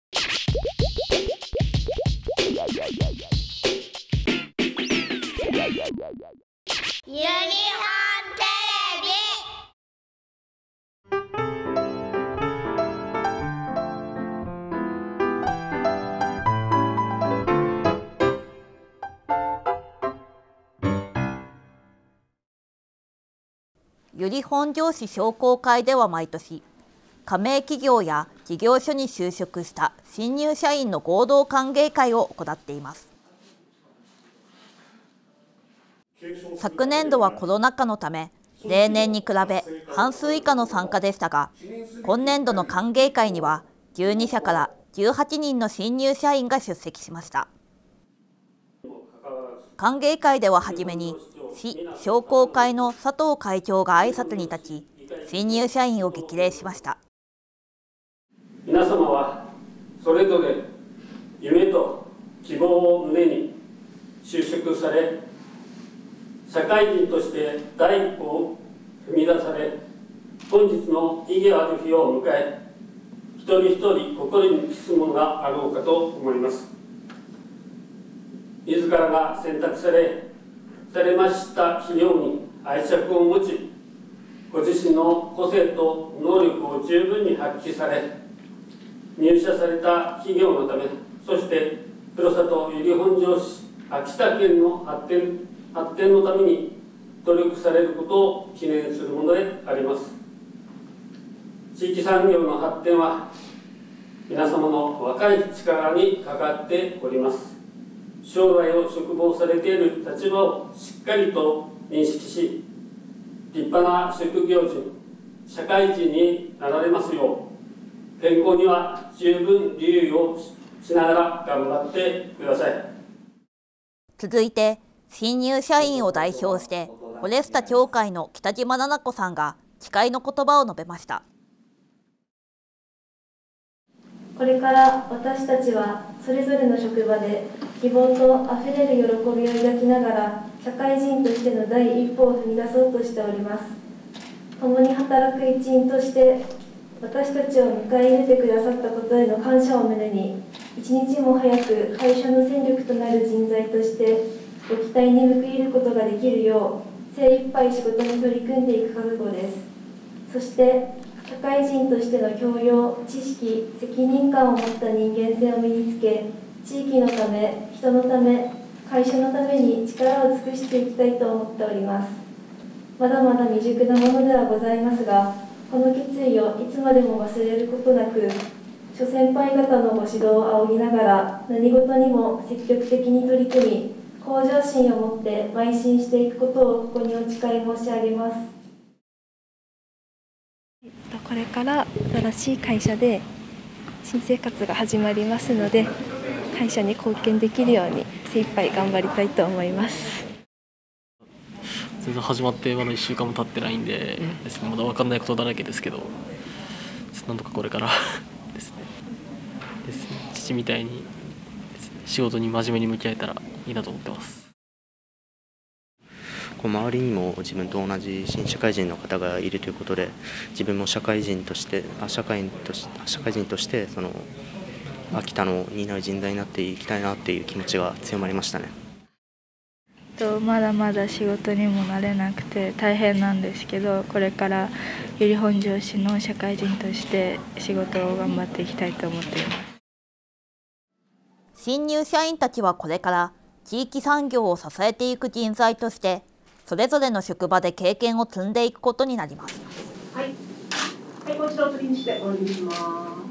ユニフォンテレビ。 由利本荘市商工会では毎年、加盟企業や事業所に就職した新入社員の合同歓迎会を行っています。昨年度はコロナ禍のため、例年に比べ半数以下の参加でしたが、今年度の歓迎会には12社から18人の新入社員が出席しました。歓迎会でははじめに、市商工会の佐藤会長が挨拶に立ち、新入社員を激励しました。 皆様はそれぞれ夢と希望を胸に就職され、社会人として第一歩を踏み出され、本日の意義ある日を迎え、一人一人心に刻むものがあろうかと思います。自らが選択されました企業に愛着を持ち、ご自身の個性と能力を十分に発揮され、入社された企業のため、そしてふるさと由利本荘市秋田県の発展のために努力されることを記念するものであります。地域産業の発展は皆様の若い力にかかっております。将来を嘱望されている立場をしっかりと認識し、立派な職業人、社会人になられますよう、健康には十分留意をしながら頑張ってください。 続いて、新入社員を代表してフォレスタ協会の北島奈々子さんが誓いの言葉を述べました。 これから私たちはそれぞれの職場で希望とあふれる喜びを抱きながら社会人としての第一歩を踏み出そうとしております。共に働く一員として私たちを迎え入れてくださったことへの感謝を胸に、一日も早く会社の戦力となる人材としてご期待に報いることができるよう精一杯仕事に取り組んでいく覚悟です。そして社会人としての教養、知識、責任感を持った人間性を身につけ、地域のため、人のため、会社のために力を尽くしていきたいと思っております。まだまだ未熟なものではございますが、この決意をいつまでも忘れることなく、諸先輩方のご指導を仰ぎながら、何事にも積極的に取り組み、向上心を持って邁進していくことをここにお誓い申し上げます。 これから新しい会社で新生活が始まりますので、会社に貢献できるように精一杯頑張りたいと思います。 全然始まってまだ1週間も経ってないんでですね、まだ分かんないことだらけですけど、なんとかこれからですね、父みたいにですね、仕事に真面目に向き合えたらいいなと思ってます。 周りにも自分と同じ新社会人の方がいるということで、自分も社会人としてその秋田の担う人材になっていきたいなっていう気持ちが強まりましたね。 まだまだ仕事にも慣れなくて大変なんですけど、これから由利本荘市の社会人として仕事を頑張っていきたいと思っています。 新入社員たちはこれから地域産業を支えていく人材として、それぞれの職場で経験を積んでいくことになります。 はい、もう一度お取りにして終わりにします。